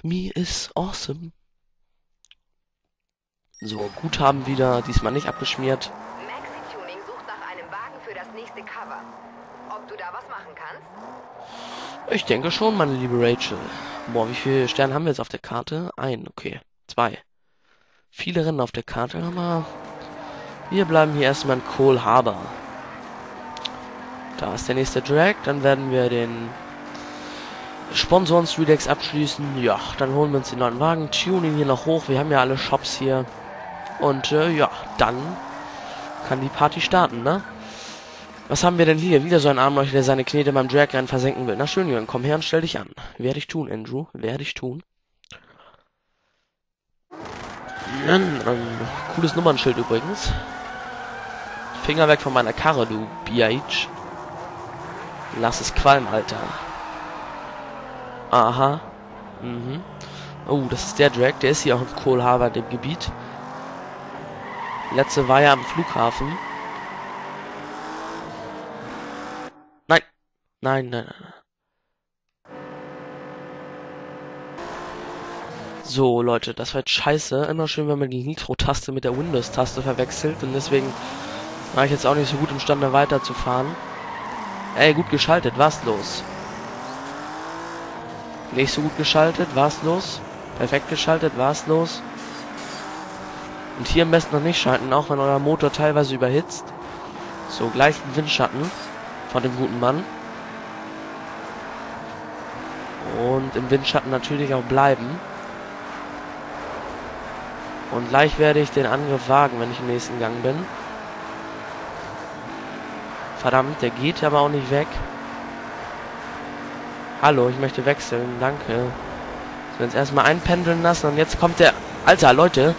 Me is awesome. So, Guthaben wieder, diesmal nicht abgeschmiert. Maxi Tuning sucht nach einem Wagen für das nächste Cover. Ob du da was machen kannst? Ich denke schon, meine liebe Rachel. Boah, wie viele Sterne haben wir jetzt auf der Karte? Okay. 2. Viele Rennen auf der Karte, aber wir bleiben hier erstmal in Cole Harbor. Da ist der nächste Drag, dann werden wir den Sponsoren Streetex abschließen. Ja, dann holen wir uns den neuen Wagen, tunen ihn hier noch hoch. Wir haben ja alle Shops hier. Und ja, dann kann die Party starten, ne? Was haben wir denn hier? Wieder so ein Armleuchter, der seine Knete beim Dragrennen versenken will. Na schön, Jürgen, komm her und stell dich an. Werde ich tun, Andrew. Werde ich tun. Cooles Nummernschild übrigens. Finger weg von meiner Karre, du Biatch. Lass es qualmen, Alter. Aha. Mhm. Oh, das ist der Drag. Der ist hier auch in Cole Harbor, dem Gebiet. Letzte war ja am Flughafen. Nein. Nein. So, Leute, das war jetzt scheiße. Immer schön, wenn man die Nitro-Taste mit der Windows-Taste verwechselt. Und deswegen war ich jetzt auch nicht so gut imstande, weiterzufahren. Ey, gut geschaltet. Was los? Nicht so gut geschaltet. Was los? Perfekt geschaltet. Was los? Und hier am besten noch nicht schalten, auch wenn euer Motor teilweise überhitzt. So, gleich den Windschatten von dem guten Mann. Und im Windschatten natürlich auch bleiben. Und gleich werde ich den Angriff wagen, wenn ich im nächsten Gang bin. Verdammt, der geht aber auch nicht weg. Hallo, ich möchte wechseln, danke. Wir uns erstmal einpendeln lassen und jetzt kommt der... Alter, Leute!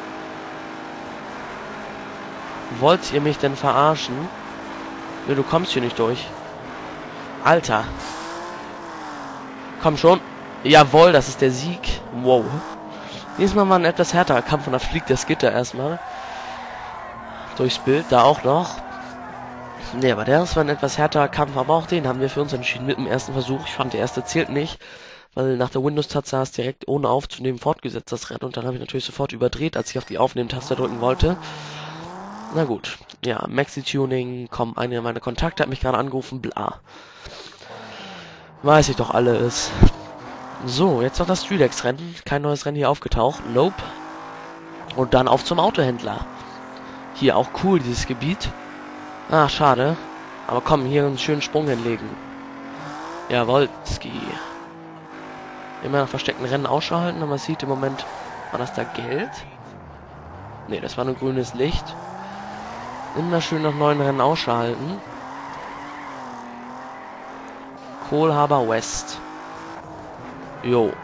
Wollt ihr mich denn verarschen? Ne, du kommst hier nicht durch. Alter! Komm schon! Jawohl, das ist der Sieg. Wow. Diesmal war ein etwas härterer Kampf und da fliegt das Gitter erstmal. Durchs Bild, da auch noch. Ne, aber das war ein etwas härterer Kampf, aber auch den haben wir für uns entschieden mit dem ersten Versuch. Ich fand, der erste zählt nicht, weil nach der Windows-Taste hast du direkt ohne aufzunehmen fortgesetzt das Rennen und dann habe ich natürlich sofort überdreht, als ich auf die Aufnehmen-Taste drücken wollte. Na gut, ja, Maxi-Tuning, komm, einer meiner Kontakte hat mich gerade angerufen, bla. Weiß ich doch alles. So, jetzt noch das Streetex-Rennen. Kein neues Rennen hier aufgetaucht. Nope. Und dann auf zum Autohändler. Hier auch cool, dieses Gebiet. Ah, schade. Aber komm, hier einen schönen Sprung hinlegen. Jawohl, Ski. Immer nach versteckten Rennen Ausschau halten, aber man sieht im Moment... War das da Geld? Ne, das war nur grünes Licht. Immer schön nach neuen Rennen Ausschau halten. Cole Harbor West. Jo.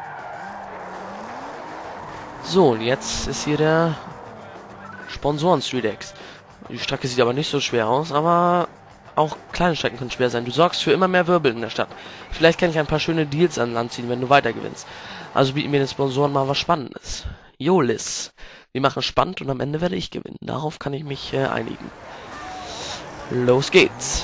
So, und jetzt ist hier der Sponsoren Streetex. Die Strecke sieht aber nicht so schwer aus, aber auch kleine Strecken können schwer sein. Du sorgst für immer mehr Wirbel in der Stadt. Vielleicht kann ich ein paar schöne Deals an Land ziehen, wenn du weiter gewinnst. Also bieten wir den Sponsoren mal was Spannendes. Jo, Liz. Wir machen spannend und am Ende werde ich gewinnen. Darauf kann ich mich einigen. Los geht's.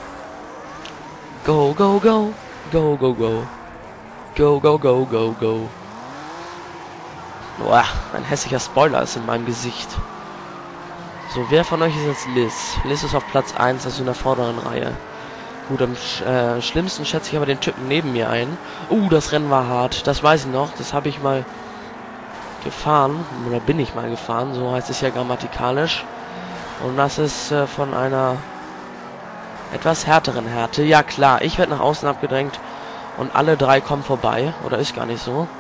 Go, go, go. Go, go, go. Go, go, go, go, go. Boah, ein hässlicher Spoiler ist in meinem Gesicht. So, wer von euch ist jetzt Liz? Liz ist auf Platz 1, also in der vorderen Reihe. Gut, am schlimmsten schätze ich aber den Typen neben mir ein. Das Rennen war hart, das weiß ich noch. Das habe ich mal gefahren, oder bin ich mal gefahren, so heißt es ja grammatikalisch. Und das ist von einer etwas härteren Härte. Ja klar, ich werde nach außen abgedrängt und alle drei kommen vorbei. Oder ist gar nicht so.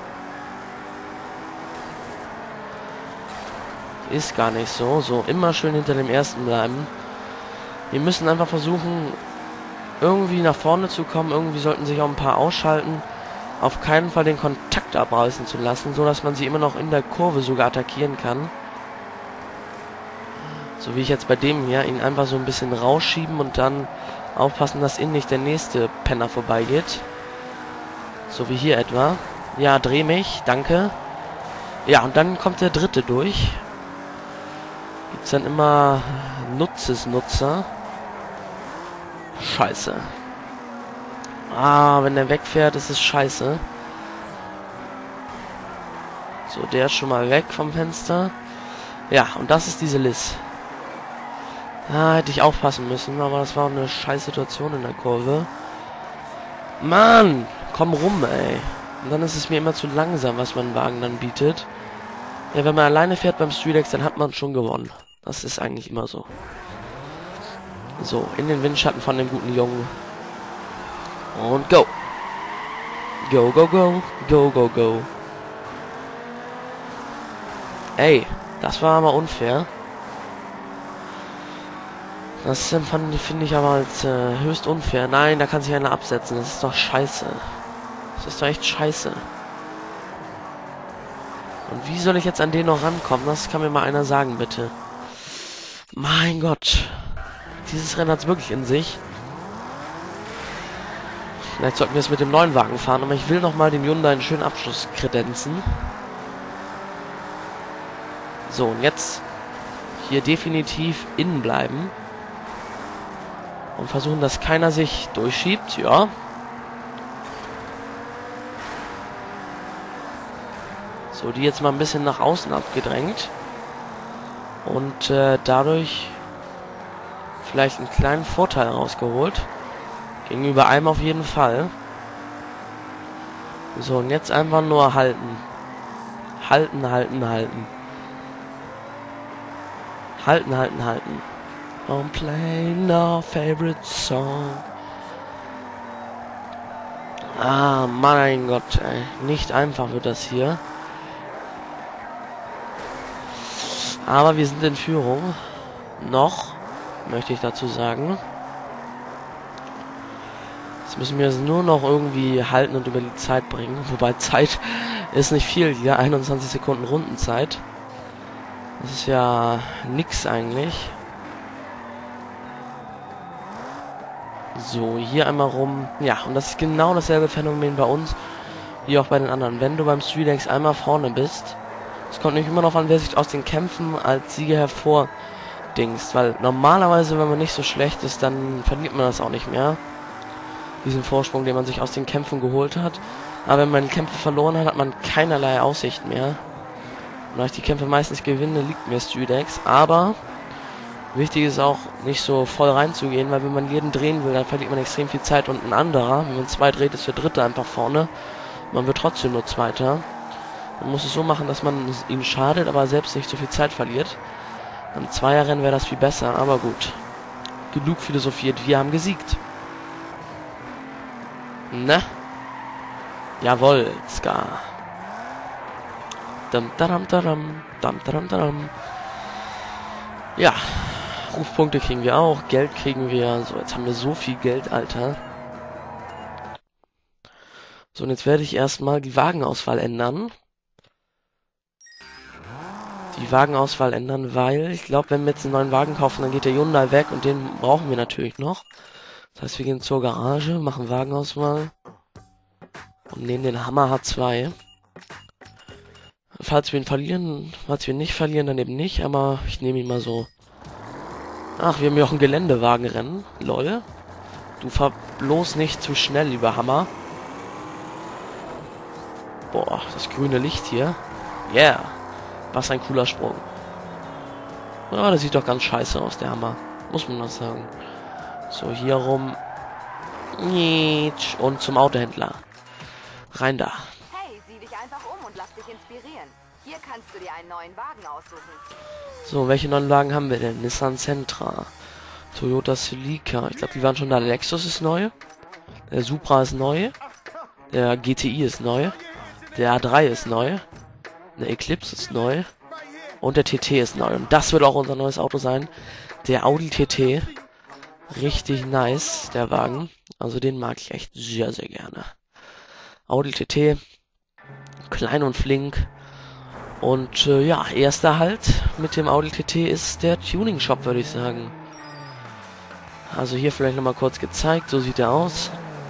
Ist gar nicht so. So, immer schön hinter dem ersten bleiben. Wir müssen einfach versuchen, irgendwie nach vorne zu kommen. Irgendwie sollten sich auch ein paar ausschalten. Auf keinen Fall den Kontakt abreißen zu lassen, so dass man sie immer noch in der Kurve sogar attackieren kann. So wie ich jetzt bei dem hier, ihn einfach so ein bisschen rausschieben und dann aufpassen, dass innen nicht der nächste Penner vorbeigeht. So wie hier etwa. Ja, dreh mich, danke. Ja, und dann kommt der dritte durch. Gibt's dann immer Nutzer. Scheiße. Wenn der wegfährt, ist es scheiße. So, der ist schon mal weg vom Fenster. Ja, und das ist diese Liz. Ah, hätte ich aufpassen müssen, aber das war eine scheiß Situation in der Kurve. Mann, komm rum, ey. Und dann ist es mir immer zu langsam, was mein Wagen dann bietet. Ja, wenn man alleine fährt beim StreetX, dann hat man schon gewonnen. Das ist eigentlich immer so. So, in den Windschatten von dem guten Jungen. Und go. Go, go, go. Go, go, go. Ey, das war aber unfair. Das finde ich aber als höchst unfair. Nein, da kann sich einer absetzen. Das ist doch scheiße. Das ist doch echt scheiße. Und wie soll ich jetzt an den noch rankommen? Das kann mir mal einer sagen, bitte. Mein Gott. Dieses Rennen hat es wirklich in sich. Vielleicht sollten wir es mit dem neuen Wagen fahren, aber ich will noch mal dem Hyundai einen schönen Abschluss kredenzen. So, und jetzt hier definitiv innen bleiben. Und versuchen, dass keiner sich durchschiebt. Ja. So, die jetzt mal ein bisschen nach außen abgedrängt. Und dadurch vielleicht einen kleinen Vorteil rausgeholt. Gegenüber einem auf jeden Fall. So, und jetzt einfach nur halten. Halten, halten, halten. Halten, halten, halten. Don't play our favorite song. Ah, mein Gott, ey. Nicht einfach wird das hier. Aber wir sind in Führung. Noch, möchte ich dazu sagen. Jetzt müssen wir es nur noch irgendwie halten und über die Zeit bringen. Wobei Zeit ist nicht viel hier. 21 Sekunden Rundenzeit. Das ist ja nix eigentlich. So, hier einmal rum. Ja, und das ist genau dasselbe Phänomen bei uns, wie auch bei den anderen. Wenn du beim StreetX einmal vorne bist, es kommt nicht immer noch an, wer sich aus den Kämpfen als Sieger hervordingst. Weil normalerweise, wenn man nicht so schlecht ist, dann verliert man das auch nicht mehr. Diesen Vorsprung, den man sich aus den Kämpfen geholt hat. Aber wenn man die Kämpfe verloren hat, hat man keinerlei Aussicht mehr. Und da ich die Kämpfe meistens gewinne, liegt mir StreetX. Aber wichtig ist auch, nicht so voll reinzugehen, weil wenn man jeden drehen will, dann verliert man extrem viel Zeit und ein anderer, wenn man zwei dreht, ist der dritte einfach vorne. Man wird trotzdem nur Zweiter. Man muss es so machen, dass man ihm schadet, aber selbst nicht so viel Zeit verliert. Am Zweierrennen wäre das viel besser, aber gut. Genug philosophiert, wir haben gesiegt. Ne? Jawohl, Ska. Dam, dadam, dadam, dam, dadam, dadam. Ja, Rufpunkte kriegen wir auch, Geld kriegen wir. So, jetzt haben wir so viel Geld, Alter. So, und jetzt werde ich erstmal die Wagenauswahl ändern. Weil ich glaube, wenn wir jetzt einen neuen Wagen kaufen, dann geht der Hyundai weg und den brauchen wir natürlich noch. Das heißt, wir gehen zur Garage, machen Wagenauswahl und nehmen den Hammer H2. Falls wir ihn nicht verlieren, dann eben nicht, aber ich nehme ihn mal so. Ach, wir haben ja auch ein Geländewagenrennen. Lol. Du fahr bloß nicht zu schnell, lieber Hammer. Boah, das grüne Licht hier. Yeah. Was ein cooler Sprung. Ja, das sieht doch ganz scheiße aus, der Hammer. Muss man noch sagen. So, hier rum. Und zum Autohändler. Rein da. Hey, sieh dich einfach um und lass dich inspirieren. Hier kannst du dir einen neuen Wagen aussuchen. So, welche neuen Wagen haben wir denn? Nissan Sentra. Toyota Celica. Ich glaube, die waren schon da. Der Lexus ist neu. Der Supra ist neu. Der GTI ist neu. Der A3 ist neu. Der Eclipse ist neu. Und der TT ist neu. Und das wird auch unser neues Auto sein. Der Audi TT. Richtig nice, der Wagen. Also den mag ich echt sehr, sehr gerne. Audi TT. Klein und flink. Und ja, erster Halt mit dem Audi TT ist der Tuning Shop, würde ich sagen. Also hier vielleicht nochmal kurz gezeigt. So sieht er aus.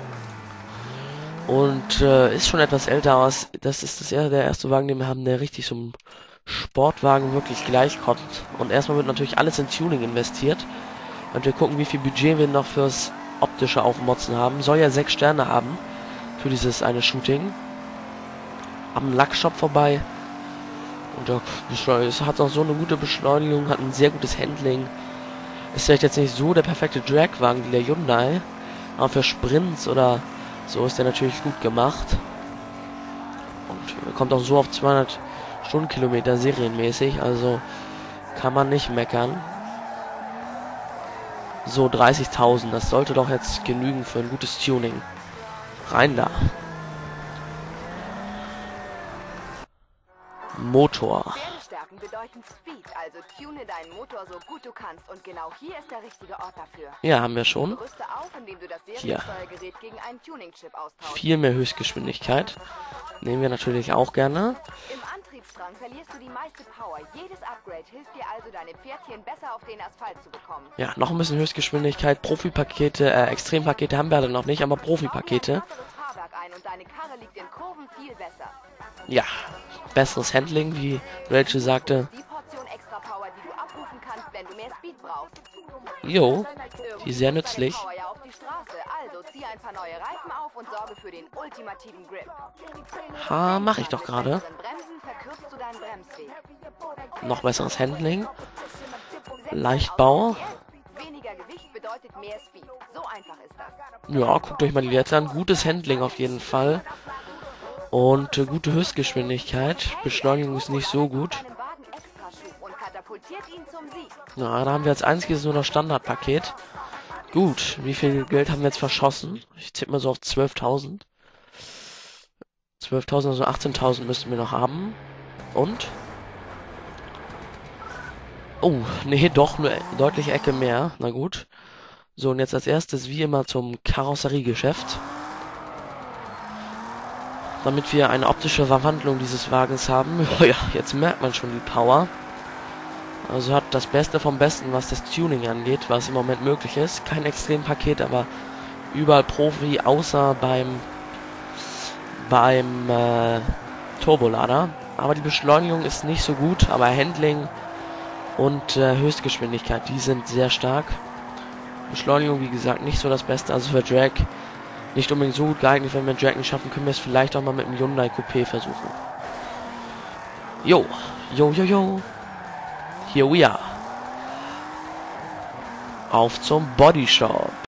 Und ist schon etwas älter, aber das ist der erste Wagen, den wir haben, der richtig so einem Sportwagen wirklich gleichkommt. Und erstmal wird natürlich alles in Tuning investiert. Und wir gucken, wie viel Budget wir noch fürs optische Aufmotzen haben. Soll ja 6 Sterne haben für dieses eine Shooting. Am Lackshop vorbei. Und es hat auch so eine gute Beschleunigung, hat ein sehr gutes Handling. Ist vielleicht jetzt nicht so der perfekte Dragwagen wie der Hyundai, aber für Sprints oder so ist der natürlich gut gemacht. Und kommt auch so auf 200 Stundenkilometer serienmäßig, also kann man nicht meckern. So, 30.000, das sollte doch jetzt genügen für ein gutes Tuning. Rein da. Motor. Pferdestärken bedeuten Speed, also tune deinen Motor so gut du kannst und genau hier ist der richtige Ort dafür. Ja, haben wir schon. Rüste auf, indem du das Hier. Seriensteuergerät gegen einen Tuning-Chip austauschst. Viel mehr Höchstgeschwindigkeit. Nehmen wir natürlich auch gerne. Im Antriebsstrang verlierst du die meiste Power. Jedes Upgrade hilft dir also, deine Pferdchen besser auf den Asphalt zu bekommen. Ja, noch ein bisschen Höchstgeschwindigkeit. Profipakete, Extrempakete haben wir alle noch nicht, aber Profipakete. Und deine Karre liegt in Kurven viel besser. Ja, besseres Handling, wie Rachel sagte. Die Portion extra Power, die du abrufen kannst, wenn du mehr Speed brauchst. Jo, die ist sehr nützlich. Power ja auf die Straße. Also zieh ein paar neue Reifen auf und sorge für den ultimativen Grip. Ha, mache ich doch gerade. Mit Bremsen verkürzt du deinen Bremsweg. Noch besseres Handling. Leichtbau. Weniger Gewicht bedeutet mehr Speed. So einfach ist das. Ja, guckt euch mal die Werte an. Gutes Handling auf jeden Fall. Und gute Höchstgeschwindigkeit. Beschleunigung ist nicht so gut. Na, da haben wir als einziges nur das Standardpaket. Gut, wie viel Geld haben wir jetzt verschossen? Ich tippe mal so auf 12.000. 12.000, also 18.000 müssten wir noch haben. Und? Oh, nee, doch, nur deutlich Ecke mehr. Na gut. So, und jetzt als erstes wie immer zum Karosseriegeschäft. Damit wir eine optische Verwandlung dieses Wagens haben. Ja, jetzt merkt man schon die Power. Also hat das Beste vom Besten, was das Tuning angeht, was im Moment möglich ist. Kein Extrempaket, aber überall Profi, außer beim Turbolader. Aber die Beschleunigung ist nicht so gut, aber Handling und Höchstgeschwindigkeit, die sind sehr stark. Beschleunigung, wie gesagt, nicht so das Beste, also für Drag nicht unbedingt so gut geeignet. Wenn wir Drag nicht schaffen, können wir es vielleicht auch mal mit dem Hyundai Coupé versuchen. Jo, jo, jo, jo. Here we are. Auf zum Bodyshop.